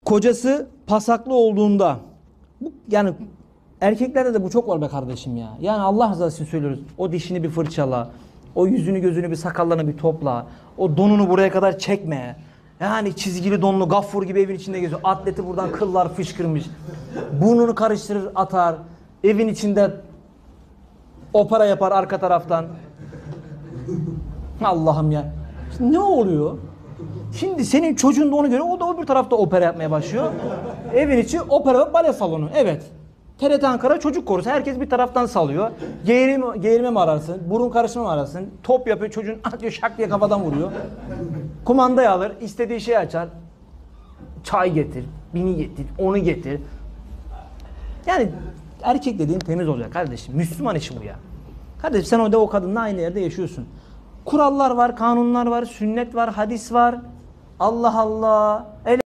kocası pasaklı olduğunda, yani erkeklerde de bu çok var be kardeşim ya. Yani Allah rızası için söylüyoruz. O dişini bir fırçala. O yüzünü gözünü bir sakallarını bir topla. O donunu buraya kadar çekme. Yani çizgili donlu gaffur gibi evin içinde geziyor. Atleti buradan kıllar fışkırmış. Burnunu karıştırır atar. Evin içinde opera yapar arka taraftan. Allah'ım ya. Şimdi ne oluyor? Şimdi senin çocuğun da onu görüyor. O da öbür tarafta opera yapmaya başlıyor. Evin içi opera ve bale salonu. Evet. TRT Ankara çocuk korusu. Herkes bir taraftan salıyor. Geğirme mi ararsın? Burun karışma mı ararsın? Top yapıyor. Çocuğun atıyor şak diye kafadan vuruyor. Kumandayı alır. İstediği şeyi açar. Çay getir. Bini getir. Onu getir. Yani erkek dediğin temiz olacak kardeşim. Müslüman işi bu ya. Kardeşim sen orada o kadınla aynı yerde yaşıyorsun. Kurallar var, kanunlar var, sünnet var, hadis var. Allah Allah.